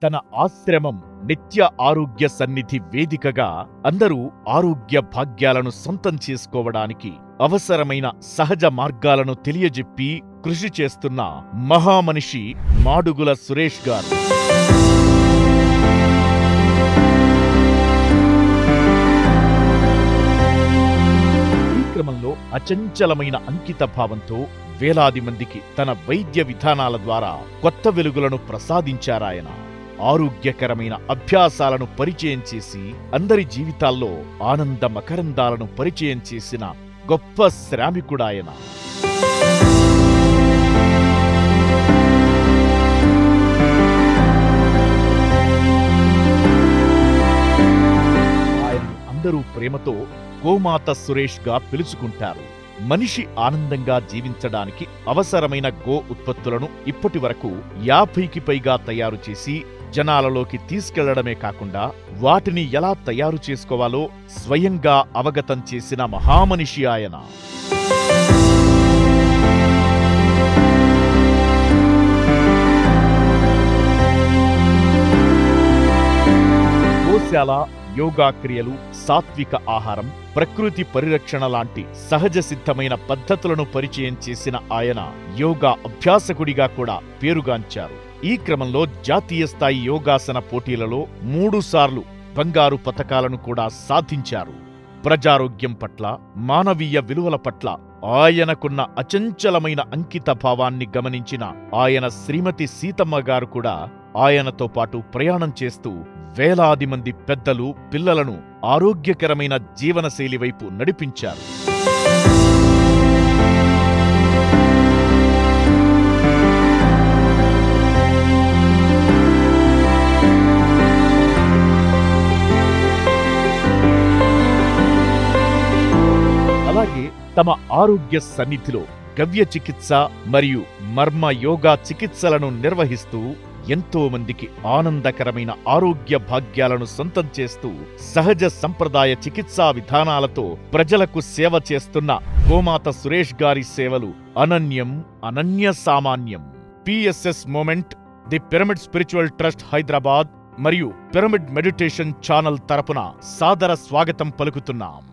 తన ఆశ్రమం నిత్య ఆరోగ్య సన్నిధి వేదికగా అందరూ ఆరోగ్య భాగ్యాలను సొంతం చేసుకోవడానికి అవసరమైన సహజ మార్గాలను తెలియజెప్పి కృషి చేస్తున్న మహామనిషి మాడుగుల సురేష్ గారు. ఈ క్రమంలో అచంచలమైన అంకిత భావంతో వేలాది మందికి తన వైద్య విధానాల ద్వారా కొత్త వెలుగులను ప్రసాదించారాయన. ఆరోగ్యకరమైన అభ్యాసాలను పరిచయం చేసి అందరి జీవితాల్లో ఆనంద మకరందాలను పరిచయం చేసిన గొప్ప శ్రామికుడాయన. ఆయనను అందరూ ప్రేమతో గోమాత సురేష్ గా పిలుచుకుంటారు. మనిషి ఆనందంగా జీవించడానికి అవసరమైన గో ఉత్పత్తులను ఇప్పటి వరకు 50కి పైగా తయారు చేసి జనాలలోకి తీసుకెళ్లడమే కాకుండా వాటిని ఎలా తయారు చేసుకోవాలో స్వయంగా అవగతం చేసిన మహామనిషి ఆయన. గోశాల, యోగా క్రియలు, సాత్విక ఆహారం, ప్రకృతి పరిరక్షణ లాంటి సహజ సిద్ధమైన పద్ధతులను పరిచయం చేసిన ఆయన యోగా అభ్యాసకుడిగా కూడా పేరుగాంచారు. ఈ క్రమంలో జాతీయ స్థాయి యోగాసన పోటీలలో 3 సార్లు బంగారు పతకాలను కూడా సాధించారు. ప్రజారోగ్యం పట్ల, మానవీయ విలువల పట్ల ఆయనకున్న అచంచలమైన అంకిత భావాన్ని గమనించిన ఆయన శ్రీమతి సీతమ్మ గారు కూడా ఆయనతో పాటు ప్రయాణం చేస్తూ వేలాది మంది పెద్దలు, పిల్లలను ఆరోగ్యకరమైన జీవనశైలి వైపు నడిపించారు. అలాగే తమ ఆరోగ్య సన్నిధిలో గవ్య చికిత్స మరియు మర్మ యోగా చికిత్సలను నిర్వహిస్తూ ఎంతో మందికి ఆనందకరమైన ఆరోగ్య భాగ్యాలను సొంతం చేస్తూ సహజ సంప్రదాయ చికిత్సా విధానాలతో ప్రజలకు సేవ చేస్తున్న గోమాత సురేష్ గారి సేవలు అనన్యం, అనన్య సామాన్యం. PSS movement, the pyramid spiritual trust Hyderabad మరియు పిరమిడ్ మెడిటేషన్ ఛానల్ తరపున సాదర స్వాగతం పలుకుతున్నాం.